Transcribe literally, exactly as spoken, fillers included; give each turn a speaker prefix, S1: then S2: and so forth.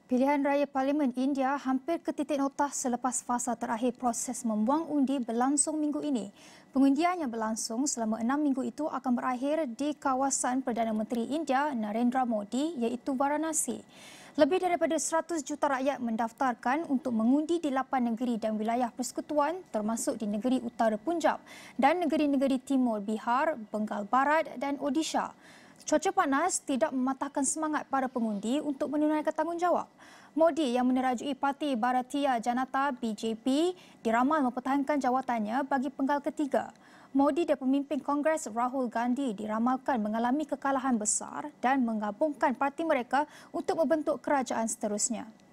S1: Pilihanraya Parlimen India hampir ke titik noktah selepas fasa terakhir proses membuang undi berlangsung minggu ini. Pengundian yang berlangsung selama enam minggu itu akan berakhir di kawasan Perdana Menteri India Narendra Modi iaitu Varanasi. Lebih daripada seratus juta rakyat mendaftarkan untuk mengundi di lapan negeri dan wilayah persekutuan termasuk di negeri Utara Punjab dan negeri-negeri Timur Bihar, Bengal Barat dan Odisha. Cuaca panas tidak mematahkan semangat para pengundi untuk menunaikan tanggungjawab. Modi yang menerajui Parti Bharatiya Janata B J P diramal mempertahankan jawatannya bagi penggal ketiga. Modi dan pemimpin Kongres Rahul Gandhi diramalkan mengalami kekalahan besar dan menggabungkan parti mereka untuk membentuk kerajaan seterusnya.